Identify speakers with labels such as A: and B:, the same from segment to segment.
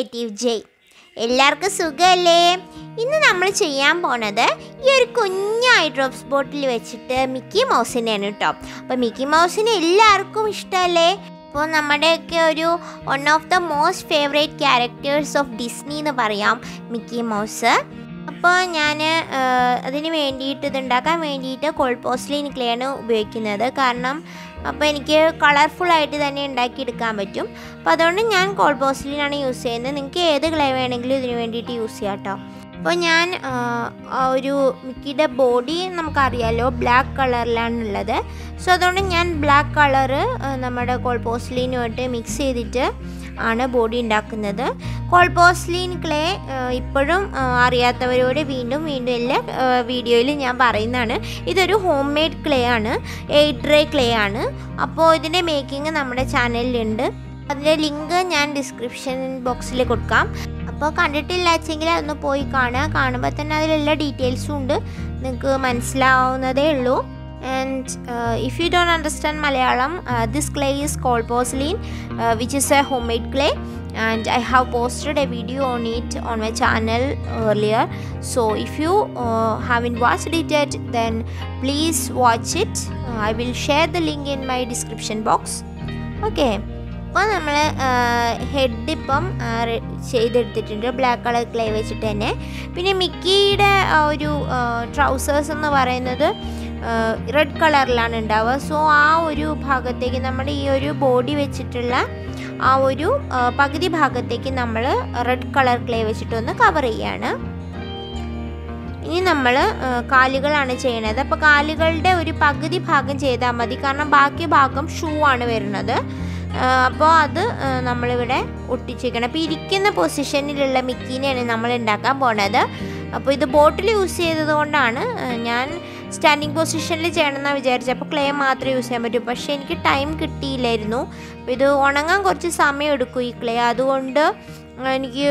A: Creative ജയ്. എല്ലാവർക്കും സുഖമല്ലേ? ഇന്ന് നമ്മൾ ചെയ്യാൻ പോണത് ഈ ഒരു കുഞ്ഞായി ഡ്രോപ്സ് ബോട്ടിൽ വെച്ചിട്ട് മിക്കി മൗസിനെയാണ് കേട്ടോ. അപ്പോൾ മിക്കി മൗസിനെ എല്ലാവർക്കും ഇഷ്ടമല്ലേ? അപ്പോൾ നമ്മുടെയൊക്കെ ഒരു one of the most favourite characters of Disney എന്ന് പറയാം മിക്കി മൗസ്. അപ്പോൾ ഞാൻ അതിന് വേണ്ടിയിട്ട് ഇതുണ്ടാക്കാൻ വേണ്ടിയിട്ട് കോൾഡ് പോർസലെയിൻ ക്ലേ ആണ് ഉപയോഗിക്കുന്നത്. കാരണം അപ്പോൾ എനിക്ക് കളർഫുള്ളായിട്ട് തന്നെ ഉണ്ടാക്കിയെടുക്കാൻ പറ്റും. അപ്പോൾ അതുകൊണ്ട് ഞാൻ കോൾഡ് പോർസലെയിനാണ് യൂസ് ചെയ്യുന്നത്. നിങ്ങൾക്ക് ഏത് ക്ലേ വേണമെങ്കിലും ഇതിന് വേണ്ടിയിട്ട് യൂസ് ചെയ്യാം കേട്ടോ. അപ്പോൾ ഞാൻ ഒരു മിക്കിയുടെ ബോഡി നമുക്കറിയാമല്ലോ ബ്ലാക്ക് കളറിലാണുള്ളത്. സോ അതുകൊണ്ട് ഞാൻ ബ്ലാക്ക് കളറ് നമ്മുടെ കോൾഡ് പോർസലെയിനുമായിട്ട് മിക്സ് ചെയ്തിട്ട് ആണ് ബോഡി ഉണ്ടാക്കുന്നത്. കോൾഡ് പോർസലെയിൻ ക്ലേ ഇപ്പോഴും അറിയാത്തവരോട് വീണ്ടും എല്ലാ വീഡിയോയിൽ ഞാൻ പറയുന്നതാണ്. ഇതൊരു ഹോം മെയ്ഡ് ക്ലേ ആണ്, എയർ ഡ്രൈ ക്ലേ ആണ്. അപ്പോൾ ഇതിൻ്റെ മേക്കിംഗ് നമ്മുടെ ചാനലിലുണ്ട്. അതിൻ്റെ ലിങ്ക് ഞാൻ ഡിസ്ക്രിപ്ഷൻ ബോക്സിൽ കൊടുക്കാം. അപ്പോൾ കണ്ടിട്ടില്ലാച്ചെങ്കിൽ അതൊന്ന് പോയി കാണുമ്പോൾ തന്നെ അതിലെല്ലാ ഡീറ്റെയിൽസും ഉണ്ട്, നിങ്ങൾക്ക് മനസ്സിലാവുന്നതേ ഉള്ളൂ. And if you don't understand Malayalam, this clay is called porcelain, which is a homemade clay, and I have posted a video on it on my channel earlier. So if you haven't watched it yet, then please watch it. I will share the link in my description box. Okay. അപ്പോൾ നമ്മൾ head ഇപ്പം ചെയ്തെടുത്തിട്ടുണ്ട് black colour clay വെച്ചിട്ട് തന്നെ. പിന്നെ മിക്കിയുടെ ഒരു trousers എന്ന് പറയുന്നത് റെഡ് കളറിലാണ് ഉണ്ടാവുക. സോ ആ ഒരു ഭാഗത്തേക്ക് നമ്മുടെ ഈ ഒരു ബോഡി വെച്ചിട്ടുള്ള ആ ഒരു പകുതി ഭാഗത്തേക്ക് നമ്മൾ റെഡ് കളർ ക്ലേ വെച്ചിട്ടൊന്ന് കവർ ചെയ്യാണ്. ഇനി നമ്മൾ കാലുകളാണ് ചെയ്യണത്. അപ്പോൾ കാലുകളുടെ ഒരു പകുതി ഭാഗം ചെയ്താൽ മതി, കാരണം ബാക്കി ഭാഗം ഷൂ ആണ് വരുന്നത്. അപ്പോൾ അത് നമ്മളിവിടെ ഒട്ടിച്ചിരിക്കണം. അപ്പോൾ ഇരിക്കുന്ന പൊസിഷനിലുള്ള മിക്കീനെയാണ് നമ്മൾ ഉണ്ടാക്കാൻ പോണത്. അപ്പോൾ ഇത് ബോട്ടിൽ യൂസ് ചെയ്തത് കൊണ്ടാണ് ഞാൻ സ്റ്റാൻഡിങ് പൊസിഷനിൽ ചെയ്യണമെന്നാണ് വിചാരിച്ചത്. അപ്പോൾ ക്ലേ മാത്രമേ യൂസ് ചെയ്യാൻ പറ്റൂ. പക്ഷേ എനിക്ക് ടൈം കിട്ടിയില്ലായിരുന്നു. അപ്പോൾ ഇത് ഉണങ്ങാൻ കുറച്ച് സമയം എടുക്കും ഈ ക്ലേ. അതുകൊണ്ട് എനിക്ക്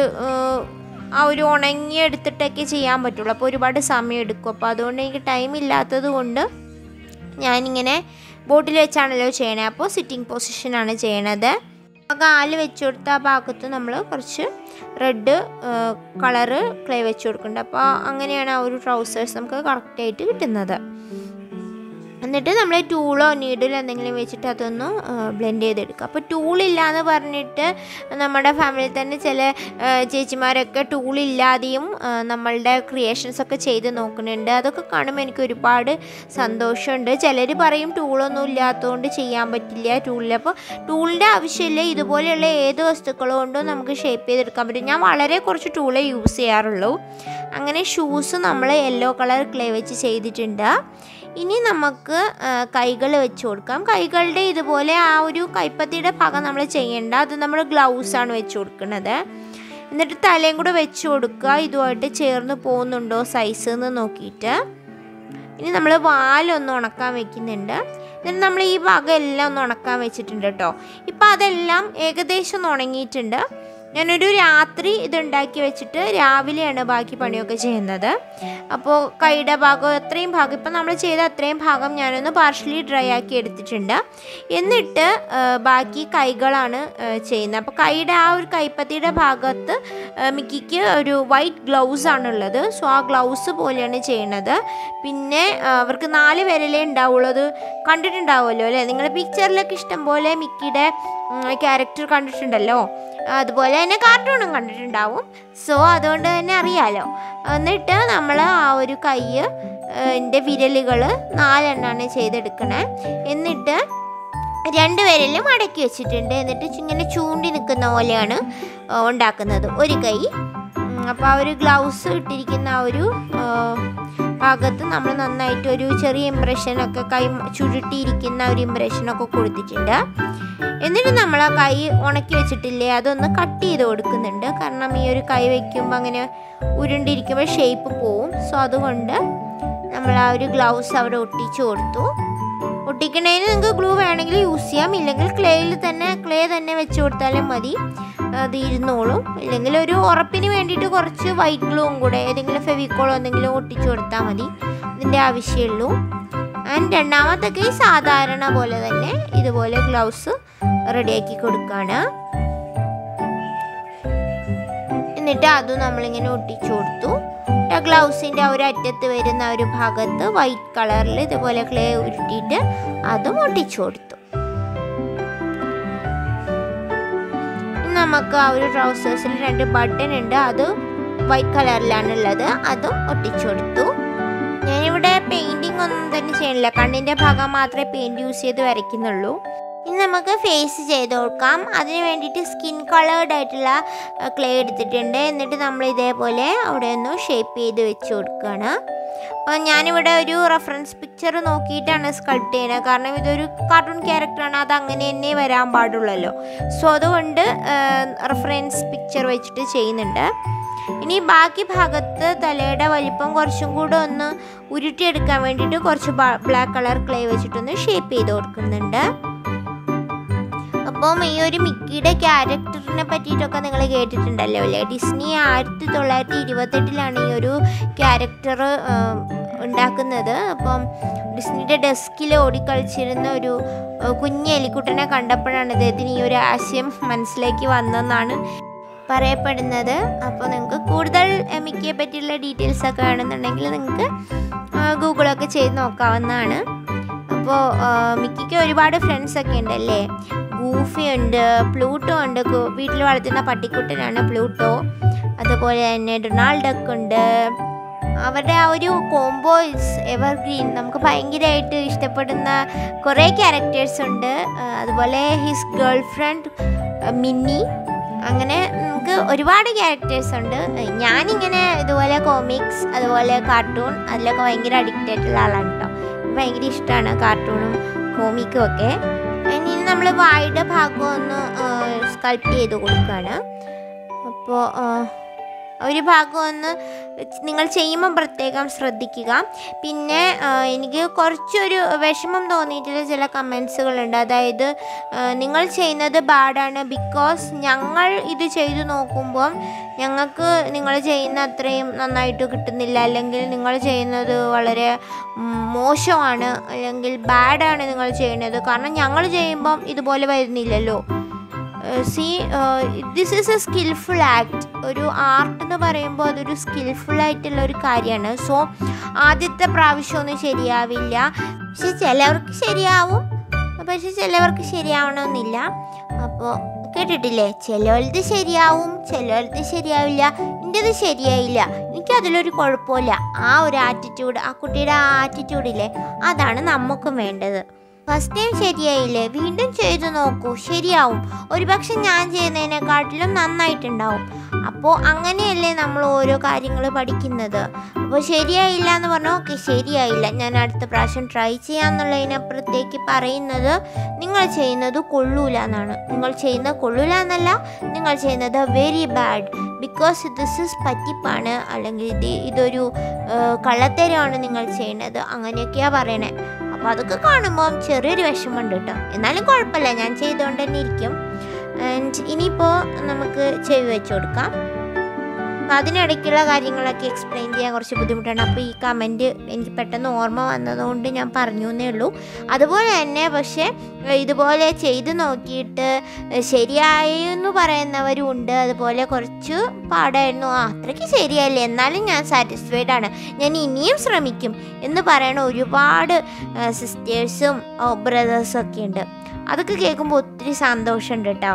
A: ആ ഒരു ഉണങ്ങിയെടുത്തിട്ടൊക്കെ ചെയ്യാൻ പറ്റുള്ളൂ. അപ്പോൾ ഒരുപാട് സമയം എടുക്കും. അപ്പോൾ അതുകൊണ്ട് എനിക്ക് ടൈം ഇല്ലാത്തത് കൊണ്ട് ഞാനിങ്ങനെ ബോട്ടിൽ വെച്ചാണല്ലോ ചെയ്യണത്. അപ്പോൾ സിറ്റിംഗ് പൊസിഷനാണ് ചെയ്യണത്. ആ കാല് വെച്ച് കൊടുത്ത ആ ഭാഗത്ത് നമ്മൾ കുറച്ച് റെഡ് കളറ് ക്ലേ വെച്ച് കൊടുക്കുന്നുണ്ട്. അപ്പോൾ അങ്ങനെയാണ് ആ ഒരു ട്രൗസേഴ്സ് നമുക്ക് കറക്റ്റായിട്ട് കിട്ടുന്നത്. എന്നിട്ട് നമ്മൾ ടൂളോ നീഡിലോ എന്തെങ്കിലും വെച്ചിട്ട് അതൊന്ന് ബ്ലെൻഡ് ചെയ്തെടുക്കുക. അപ്പോൾ ടൂളില്ലാന്ന് പറഞ്ഞിട്ട് നമ്മുടെ ഫാമിലിയിൽ തന്നെ ചില ചേച്ചിമാരൊക്കെ ടൂളില്ലാതെയും നമ്മളുടെ ക്രിയേഷൻസൊക്കെ ചെയ്ത് നോക്കുന്നുണ്ട്. അതൊക്കെ കാണുമ്പോൾ എനിക്ക് ഒരുപാട് സന്തോഷമുണ്ട്. ചിലർ പറയും ടൂളൊന്നും ഇല്ലാത്തതുകൊണ്ട് ചെയ്യാൻ പറ്റില്ല, ടൂളില്ല. അപ്പോൾ ടൂളിൻ്റെ ആവശ്യമില്ല. ഇതുപോലെയുള്ള ഏത് വസ്തുക്കൾ കൊണ്ടും നമുക്ക് ഷേപ്പ് ചെയ്തെടുക്കാൻ പറ്റും. ഞാൻ വളരെ കുറച്ച് ടൂളേ യൂസ് ചെയ്യാറുള്ളൂ. അങ്ങനെ ഷൂസ് നമ്മൾ യെല്ലോ കളർ ക്ലേ വെച്ച് ചെയ്തിട്ടുണ്ട്. ഇനി നമുക്ക് കൈകൾ വെച്ച് കൊടുക്കാം. കൈകളുടെ ഇതുപോലെ ആ ഒരു കൈപ്പത്തിയുടെ ഭാഗം നമ്മൾ ചെയ്യേണ്ട, അത് നമ്മൾ ഗ്ലൗസാണ് വെച്ച് കൊടുക്കുന്നത്. എന്നിട്ട് തലയും കൂടെ വെച്ച് കൊടുക്കുക, ഇതുമായിട്ട് ചേർന്ന് പോകുന്നുണ്ടോ സൈസ് എന്ന് നോക്കിയിട്ട്. ഇനി നമ്മൾ വാലൊന്ന് ഉണക്കാൻ വെക്കുന്നുണ്ട്. എന്നിട്ട് നമ്മൾ ഈ ഭാഗം എല്ലാം ഒന്ന് ഉണക്കാൻ വെച്ചിട്ടുണ്ട് കേട്ടോ. ഇപ്പം അതെല്ലാം ഏകദേശം ഒന്ന് ഉണങ്ങിയിട്ടുണ്ട്. ഞാനൊരു രാത്രി ഇതുണ്ടാക്കി വെച്ചിട്ട് രാവിലെയാണ് ബാക്കി പണിയൊക്കെ ചെയ്യുന്നത്. അപ്പോൾ കൈയുടെ ഭാഗം അത്രയും ഭാഗം ഇപ്പം നമ്മൾ ചെയ്ത അത്രയും ഭാഗം ഞാനൊന്ന് പാർഷ്യലി ഡ്രൈ ആക്കി എടുത്തിട്ടുണ്ട്. എന്നിട്ട് ബാക്കി കൈകളാണ് ചെയ്യുന്നത്. അപ്പോൾ കൈയുടെ ആ ഒരു കൈപ്പത്തിയുടെ ഭാഗത്ത് മിക്കിക്ക് ഒരു വൈറ്റ് ഗ്ലൗസ് ആണുള്ളത്. സോ ആ ഗ്ലൗസ് പോലെയാണ് ചെയ്യണത്. പിന്നെ അവർക്ക് 4 വിരലേ ഉണ്ടാവുള്ളത് കണ്ടിട്ടുണ്ടാവുമല്ലോ അല്ലേ? നിങ്ങൾ പിക്ചറിലൊക്കെ ഇഷ്ടം പോലെ മിക്കിയുടെ ക്യാരക്ടർ കണ്ടിട്ടുണ്ടല്ലോ. അതുപോലെ തന്നെ കാർട്ടൂണും കണ്ടിട്ടുണ്ടാവും. സോ അതുകൊണ്ട് തന്നെ അറിയാമല്ലോ. എന്നിട്ട് നമ്മൾ ആ ഒരു കൈൻ്റെ വിരലുകൾ 4 എണ്ണമാണ് ചെയ്തെടുക്കണേ. എന്നിട്ട് 2 വിരലും മടക്കി വെച്ചിട്ടുണ്ട്. എന്നിട്ട് ഇങ്ങനെ ചൂണ്ടി നിൽക്കുന്ന പോലെയാണ് ഉണ്ടാക്കുന്നത് ഒരു കൈ. അപ്പോൾ ആ ഒരു ഗ്ലൗസ് ഇട്ടിരിക്കുന്ന ആ ഒരു ഭാഗത്ത് നമ്മൾ നന്നായിട്ട് ഒരു ചെറിയ ഇംപ്രഷനൊക്കെ കൈ ചുരുട്ടിയിരിക്കുന്ന ഒരു ഇംപ്രഷനൊക്കെ കൊടുത്തിട്ടുണ്ട്. എന്നിട്ട് നമ്മൾ ആ കൈ ഉണക്കി വെച്ചിട്ടില്ലേ, അതൊന്ന് കട്ട് ചെയ്ത് കൊടുക്കുന്നുണ്ട്. കാരണം ഈ ഒരു കൈ വയ്ക്കുമ്പോൾ അങ്ങനെ ഉരുണ്ടിരിക്കുമ്പോൾ ഷേപ്പ് പോവും. സോ അതുകൊണ്ട് നമ്മൾ ആ ഒരു ഗ്ലൗസ് അവിടെ ഒട്ടിച്ച് കൊടുത്തു. ഒട്ടിക്കണേന് നിങ്ങൾക്ക് ഗ്ലൂ വേണമെങ്കിൽ യൂസ് ചെയ്യാം, ഇല്ലെങ്കിൽ ക്ലേ തന്നെ വെച്ച് കൊടുത്താലും മതി, അത് ഇരുന്നോളും. ഇല്ലെങ്കിൽ ഒരു ഉറപ്പിന് വേണ്ടിയിട്ട് കുറച്ച് വൈറ്റ് ഗ്ലൂവും കൂടെ ഏതെങ്കിലും ഫെവിക്കോളോ എന്തെങ്കിലും ഒട്ടിച്ചു കൊടുത്താൽ മതി. ഇതിൻ്റെ ആവശ്യമുള്ളൂ. ആൻഡ് രണ്ടാമത്തെ കൈ സാധാരണ പോലെ തന്നെ ഇതുപോലെ ഗ്ലൗസ് റെഡിയാക്കി കൊടുക്കുകയാണ്. എന്നിട്ട് അതും നമ്മളിങ്ങനെ ഒട്ടിച്ചു കൊടുത്തു. ഗ്ലൗസിൻ്റെ ഒരു അറ്റത്ത് വരുന്ന ഒരു ഭാഗത്ത് വൈറ്റ് കളറിൽ ഇതുപോലെ ക്ലേ ഉരുട്ടിയിട്ട് അതും ഒട്ടിച്ചു കൊടുത്തു. നമുക്ക് ആ ഒരു ട്രൗസേഴ്സിൽ 2 ബട്ടൺ ഉണ്ട്, അത് വൈറ്റ് കളറിലാണുള്ളത്, അതും ഒട്ടിച്ചു കൊടുത്തു. ഞാനിവിടെ പെയിൻറ്റിങ് ഒന്നും തന്നെ ചെയ്യണില്ല, കണ്ണിൻ്റെ ഭാഗം മാത്രമേ പെയിൻറ്റ് യൂസ് ചെയ്ത് വരയ്ക്കുന്നുള്ളൂ. ഇനി നമുക്ക് ഫേസ് ചെയ്ത് കൊടുക്കാം. അതിന് വേണ്ടിയിട്ട് സ്കിൻ കളേർഡ് ആയിട്ടുള്ള ക്ലേ എടുത്തിട്ടുണ്ട്. എന്നിട്ട് നമ്മൾ ഇതേപോലെ അവിടെ ഒന്ന് ഷേപ്പ് ചെയ്ത് വെച്ച് കൊടുക്കുകയാണ്. അപ്പോൾ ഞാനിവിടെ ഒരു റെഫറൻസ് പിക്ചർ നോക്കിയിട്ടാണ് സ്കൾപ്റ്റ് ചെയ്യുന്നത്, കാരണം ഇതൊരു കാർട്ടൂൺ ക്യാരക്ടറാണ്, അത് അങ്ങനെ തന്നെ വരാൻ പാടുള്ളല്ലോ. സോ അതുകൊണ്ട് റെഫറൻസ് പിക്ചർ വെച്ചിട്ട് ചെയ്യുന്നുണ്ട്. ഇനി ബാക്കി ഭാഗത്ത് തലയുടെ വലിപ്പം കുറച്ചും കൂടെ ഒന്ന് ഉരുട്ടിയെടുക്കാൻ വേണ്ടിയിട്ട് കുറച്ച് ബ്ലാക്ക് കളർ ക്ലേ വെച്ചിട്ടൊന്ന് ഷേപ്പ് ചെയ്ത് കൊടുക്കുന്നുണ്ട്. അപ്പം ഈ ഒരു മിക്കിയുടെ ക്യാരക്ടറിനെ പറ്റിയിട്ടൊക്കെ നിങ്ങൾ കേട്ടിട്ടുണ്ടല്ലോ അല്ലേ? ഡിസ്നി 1928 ഈ ഒരു ക്യാരക്ടർ ഉണ്ടാക്കുന്നത്. അപ്പം ഡിസ്നിയുടെ ഡെസ്കിൽ ഓടിക്കളിച്ചിരുന്ന ഒരു കുഞ്ഞ് എലിക്കുട്ടനെ കണ്ടപ്പോഴാണ് ഇദ്ദേഹത്തിന് ഈ ഒരു ആശയം മനസ്സിലേക്ക് വന്നതെന്നാണ് പറയപ്പെടുന്നത്. അപ്പോൾ നിങ്ങൾക്ക് കൂടുതൽ മിക്കിയെ പറ്റിയുള്ള ഡീറ്റെയിൽസ് ഒക്കെ വേണമെന്നുണ്ടെങ്കിൽ നിങ്ങൾക്ക് ഗൂഗിളൊക്കെ ചെയ്ത് നോക്കാവുന്നതാണ്. അപ്പോൾ മിക്കിക്ക് ഒരുപാട് ഫ്രണ്ട്സൊക്കെ ഉണ്ടല്ലേ. ഗൂഫി ഉണ്ട്, പ്ലൂട്ടോ ഉണ്ട്, വീട്ടിൽ വളർത്തുന്ന പട്ടിക്കുട്ടനാണ് പ്ലൂട്ടോ. അതുപോലെ തന്നെ ഡൊണാൾഡ് ഡക്ക് ഉണ്ട്. അവരുടെ ആ ഒരു കോംബോയ്സ് എവർഗ്രീൻ, നമുക്ക് ഭയങ്കരമായിട്ട് ഇഷ്ടപ്പെടുന്ന കുറേ ക്യാരക്ടേഴ്സ് ഉണ്ട്. അതുപോലെ ഹിസ് ഗേൾ ഫ്രണ്ട് മിന്നി, അങ്ങനെ നമുക്ക് ഒരുപാട് ക്യാരക്ടേഴ്സ് ഉണ്ട്. ഞാനിങ്ങനെ ഇതുപോലെ കോമിക്സ് അതുപോലെ കാർട്ടൂൺ അതിലൊക്കെ ഭയങ്കര അഡിക്റ്റ് ആയിട്ടുള്ള ആളാണ് കേട്ടോ. ഭയങ്കര ഇഷ്ടമാണ് കാർട്ടൂണും കോമിക്കും ഒക്കെ. ഇനി നമ്മൾ വായുടെ ഭാഗം ഒന്ന് സ്കൾപ്റ്റ് ചെയ്ത് കൊടുക്കുകയാണ്. അപ്പോൾ ഒരു ഭാഗം ഒന്ന് നിങ്ങൾ ചെയ്യുമ്പോൾ പ്രത്യേകം ശ്രദ്ധിക്കുക. പിന്നെ എനിക്ക് കുറച്ചൊരു വിഷമം തോന്നിയിട്ടുള്ള ചില കമൻസുകളുണ്ട്. അതായത് നിങ്ങൾ ചെയ്യുന്നത് ബാഡാണ്, ബിക്കോസ് ഞങ്ങൾ ഇത് ചെയ്തു നോക്കുമ്പോൾ ഞങ്ങൾക്ക് നിങ്ങൾ ചെയ്യുന്ന അത്രയും നന്നായിട്ട് കിട്ടുന്നില്ല, അല്ലെങ്കിൽ നിങ്ങൾ ചെയ്യുന്നത് വളരെ മോശമാണ്, അല്ലെങ്കിൽ ബാഡാണ് നിങ്ങൾ ചെയ്യുന്നത്, കാരണം ഞങ്ങൾ ചെയ്യുമ്പം ഇതുപോലെ വരുന്നില്ലല്ലോ. This is a skillful act. ഒരു ആർട്ട് എന്ന് പറയുമ്പോൾ അതൊരു സ്കിൽഫുള്ളായിട്ടുള്ള ഒരു കാര്യമാണ്. സോ ആദ്യത്തെ പ്രാവശ്യമൊന്നും ശരിയാവില്ല, പക്ഷെ ചിലവർക്ക് ശരിയാവും, പക്ഷെ ചിലവർക്ക് ശരിയാവണമെന്നില്ല. അപ്പോൾ കേട്ടിട്ടില്ലേ, ചിലവരത് ശരിയാവും, ചിലവരത് ശരിയാവില്ല. എൻ്റെത് ശരിയായില്ല, എനിക്കതിലൊരു കുഴപ്പമില്ല. ആ ഒരു ആറ്റിറ്റ്യൂഡ്, ആ കുട്ടിയുടെ ആ ആറ്റിറ്റ്യൂഡില്ലേ, അതാണ് നമുക്കും വേണ്ടത്. ഫസ്റ്റ് ടൈം ശരിയായില്ലേ, വീണ്ടും ചെയ്തു നോക്കൂ, ശരിയാവും. ഒരുപക്ഷെ ഞാൻ ചെയ്യുന്നതിനെക്കാട്ടിലും നന്നായിട്ടുണ്ടാവും. അപ്പോൾ അങ്ങനെയല്ലേ നമ്മൾ ഓരോ കാര്യങ്ങൾ പഠിക്കുന്നത്. അപ്പോൾ ശരിയായില്ല എന്ന് പറഞ്ഞാൽ ഓക്കെ ശരിയായില്ല, ഞാൻ അടുത്ത പ്രാവശ്യം ട്രൈ ചെയ്യാമെന്നുള്ളതിനപ്പുറത്തേക്ക് പറയുന്നത് നിങ്ങൾ ചെയ്യുന്നത് കൊള്ളൂല എന്നാണ്. നിങ്ങൾ ചെയ്യുന്നത് കൊള്ളൂല എന്നല്ല, നിങ്ങൾ ചെയ്യുന്നത് very bad, because this is പറ്റിപ്പാണ്, അല്ലെങ്കിൽ ഇതൊരു കള്ളത്തരമാണ് നിങ്ങൾ ചെയ്യുന്നത്, അങ്ങനെയൊക്കെയാണ് പറയണേ. അപ്പോൾ അതൊക്കെ കാണുമ്പോൾ ചെറിയൊരു വിഷമമുണ്ട് കേട്ടോ. എന്നാലും കുഴപ്പമില്ല, ഞാൻ ചെയ്തുകൊണ്ട് തന്നെ ഇരിക്കും. ആൻഡ് ഇനിയിപ്പോൾ നമുക്ക് ചെവി വെച്ച് കൊടുക്കാം. അപ്പോൾ അതിനിടയ്ക്കുള്ള കാര്യങ്ങളൊക്കെ എക്സ്പ്ലെയിൻ ചെയ്യാൻ കുറച്ച് ബുദ്ധിമുട്ടാണ്. അപ്പോൾ ഈ കമൻറ്റ് എനിക്ക് പെട്ടെന്ന് ഓർമ്മ വന്നതുകൊണ്ട് ഞാൻ പറഞ്ഞു എന്നേ ഉള്ളൂ. അതുപോലെ തന്നെ പക്ഷേ ഇതുപോലെ ചെയ്ത് നോക്കിയിട്ട് ശരിയായെന്ന് പറയുന്നവരും ഉണ്ട്. അതുപോലെ കുറച്ച് പാടായിരുന്നു, അത്രയ്ക്ക് ശരിയല്ലേ, എന്നാലും ഞാൻ സാറ്റിസ്ഫൈഡ് ആണ്, ഞാൻ ഇനിയും ശ്രമിക്കും എന്ന് പറയണ ഒരുപാട് സിസ്റ്റേഴ്സും ബ്രദേഴ്സും ഒക്കെ ഉണ്ട്. അതൊക്കെ കേൾക്കുമ്പോൾ ഒത്തിരി സന്തോഷമുണ്ട് കേട്ടോ.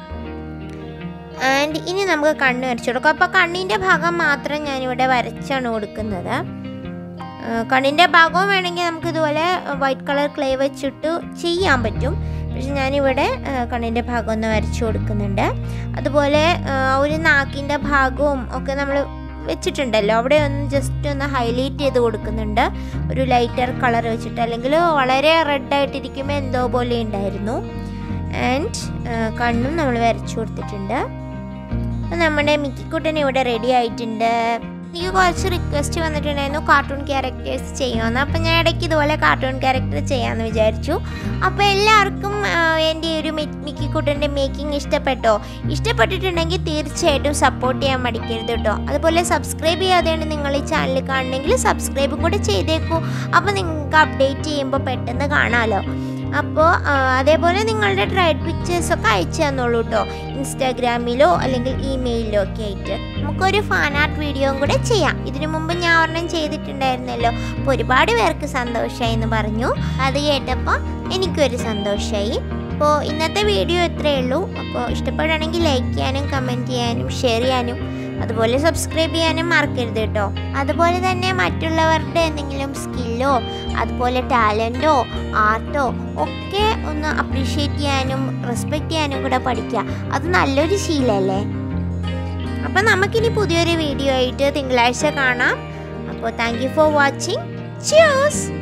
A: ആൻഡ് ഇനി നമുക്ക് കണ്ണ് വരച്ചു കൊടുക്കാം. അപ്പോൾ കണ്ണിൻ്റെ ഭാഗം മാത്രം ഞാനിവിടെ വരച്ചാണ് കൊടുക്കുന്നത്. കണ്ണിൻ്റെ ഭാഗവും വേണമെങ്കിൽ നമുക്കിതുപോലെ വൈറ്റ് കളർ ക്ലേ വെച്ചിട്ട് ചെയ്യാൻ പറ്റും, പക്ഷെ ഞാനിവിടെ കണ്ണിൻ്റെ ഭാഗം ഒന്ന് വരച്ചു കൊടുക്കുന്നുണ്ട്. അതുപോലെ ഒരു നാക്കിൻ്റെ ഭാഗവും ഒക്കെ നമ്മൾ വെച്ചിട്ടുണ്ടല്ലോ, അവിടെ ഒന്ന് ജസ്റ്റ് ഒന്ന് ഹൈലൈറ്റ് ചെയ്ത് കൊടുക്കുന്നുണ്ട് ഒരു ലൈറ്റർ കളർ വെച്ചിട്ട്, അല്ലെങ്കിൽ വളരെ റെഡായിട്ടിരിക്കുമ്പോൾ എന്തോ പോലെ ഉണ്ടായിരുന്നു. ആൻഡ് കണ്ണും നമ്മൾ വരച്ചു കൊടുത്തിട്ടുണ്ട്. അപ്പോൾ നമ്മുടെ മിക്കിക്കുട്ടൻ ഇവിടെ റെഡി ആയിട്ടുണ്ട്. എനിക്ക് കുറച്ച് റിക്വസ്റ്റ് വന്നിട്ടുണ്ടായിരുന്നു കാർട്ടൂൺ ക്യാരക്ടേഴ്സ് ചെയ്യുമെന്ന്. അപ്പോൾ ഞാൻ ഇടയ്ക്ക് ഇതുപോലെ കാർട്ടൂൺ ക്യാരക്ടർ ചെയ്യാമെന്ന് വിചാരിച്ചു. അപ്പോൾ എല്ലാവർക്കും എൻ്റെ ഒരു മിക്കിക്കുട്ടൻ്റെ മേക്കിംഗ് ഇഷ്ടപ്പെട്ടിട്ടുണ്ടെങ്കിൽ തീർച്ചയായിട്ടും സപ്പോർട്ട് ചെയ്യാൻ മടിക്കരുത് കേട്ടോ. അതുപോലെ സബ്സ്ക്രൈബ് ചെയ്യാതെയാണ് നിങ്ങൾ ഈ ചാനൽ കാണണമെങ്കിൽ സബ്സ്ക്രൈബും കൂടെ ചെയ്തേക്കൂ. അപ്പോൾ നിങ്ങൾക്ക് അപ്ഡേറ്റ് ചെയ്യുമ്പോൾ പെട്ടെന്ന് കാണാമല്ലോ. അപ്പോൾ അതേപോലെ നിങ്ങളുടെ ട്രൈഡ് പിക്ചേഴ്സൊക്കെ അയച്ചു തന്നോളൂ കേട്ടോ, ഇൻസ്റ്റാഗ്രാമിലോ അല്ലെങ്കിൽ ഇമെയിലിലോ ഒക്കെ ആയിട്ട്. നമുക്കൊരു ഫാൻ ആർട്ട് വീഡിയോയും കൂടെ ചെയ്യാം. ഇതിനു മുമ്പ് ഞാൻ ഒരെണ്ണം ചെയ്തിട്ടുണ്ടായിരുന്നല്ലോ, അപ്പോൾ ഒരുപാട് പേർക്ക് സന്തോഷമായി എന്ന് പറഞ്ഞു. അത് കേട്ടപ്പോൾ എനിക്കൊരു സന്തോഷമായി. അപ്പോൾ ഇന്നത്തെ വീഡിയോ ഇത്രയേ ഉള്ളൂ. അപ്പോൾ ഇഷ്ടപ്പെടുകയാണെങ്കിൽ ലൈക്ക് ചെയ്യാനും കമൻറ്റ് ചെയ്യാനും ഷെയർ ചെയ്യാനും അതുപോലെ സബ്സ്ക്രൈബ് ചെയ്യാനും മറക്കരുത് കേട്ടോ. അതുപോലെ തന്നെ മറ്റുള്ളവരുടെ എന്തെങ്കിലും സ്കില്ലോ അതുപോലെ ടാലൻറ്റോ ആർട്ടോ ഒക്കെ ഒന്ന് അപ്രീഷിയേറ്റ് ചെയ്യാനും റെസ്പെക്റ്റ് ചെയ്യാനും കൂടെ പഠിക്കുക. അത് നല്ലൊരു ശീലമല്ലേ. അപ്പം നമുക്കിനി പുതിയൊരു വീഡിയോ ആയിട്ട് തിങ്കളാഴ്ച കാണാം. അപ്പോൾ thank you for watching. Cheers!